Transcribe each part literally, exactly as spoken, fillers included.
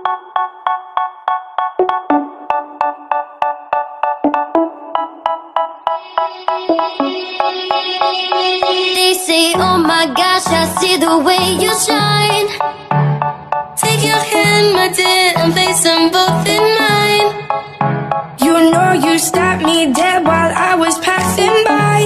They say, oh my gosh, I see the way you shine. Take your hand, my dear, and place them both in mine. You know you stopped me dead while I was passing by.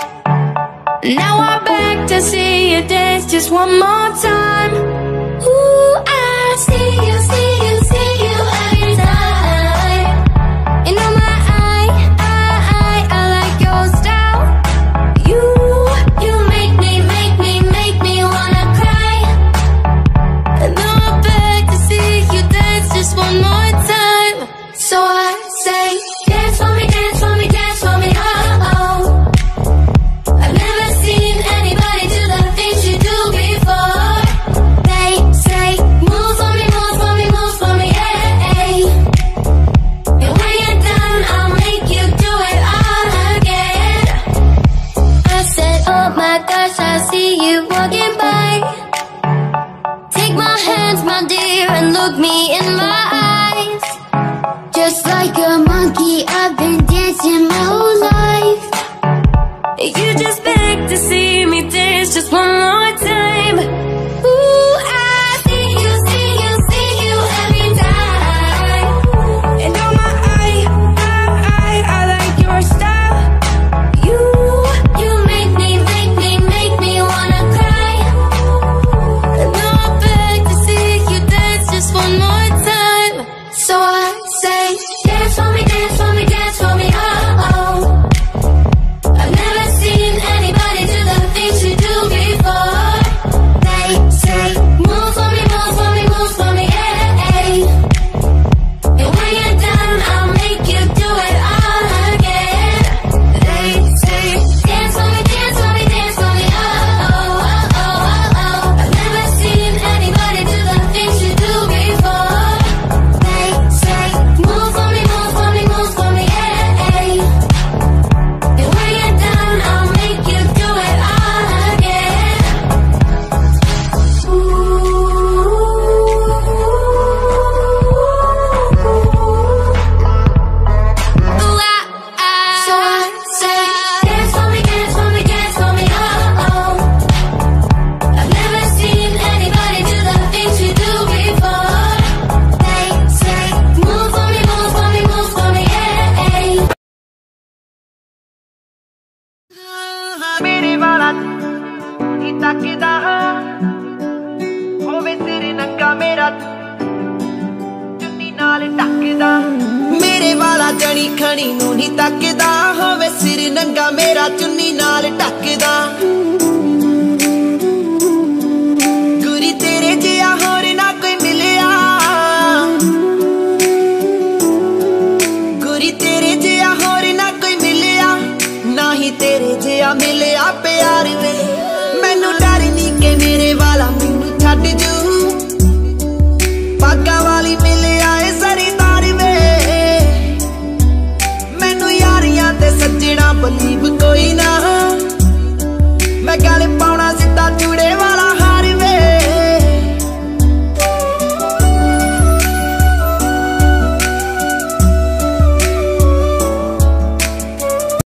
Now I'm back to see you dance just one more time. Ooh, I see you, see you, see you every time. And oh my, I, I, I, I like your style. You, you make me, make me, make me wanna cry. And now I'm back to see you dance just one more time. So I say, dance for me, dance for me, dance for me, oh, oh. I've never seen anybody do the things you do before. They say, move for me, move for me, move for me, yeah, yeah. And when you're done, I'll make you do it all again. I said, oh my gosh, I see you walking by. Take my hands, my dear, and look me in my eyes. Just like a monkey, I've been dancing my whole life. You just beg to see me dance just one more time. Ooh, I see you, see you, see you every time. And oh my, I, I, I, I like your style. You, you make me, make me, make me wanna cry. And now I'm back to see you dance just one more time. So I say, dance for me, dance for me, dance for me, oh, oh. I've never seen anybody do the things you do before. They say, move for me, move for me, move for me, yeah, yeah. And when you're done, I'll make you do it all again. They say, dance for me, dance for me, dance for me, oh, oh, oh, oh, oh. I've never seen anybody do the things you do before. They say, move for me, move for me, move for me, yeah, yeah. And when you're done, I'll make you do it all again. Ooh. Ooh, I, I. So I say, dance for me, dance for me, dance for me, oh, oh. I've never seen anybody do the things you do before. They say, move for me, move for me, move for me, yeah, yeah. मेरे वाला नी तकदा होवे तेरे नंगा मेरा चुन्नी नाल टकदा मेरे वाला जनी खणी नूं नी तकदा होवे सिर नंगा मेरा चुन्नी नाल टकदा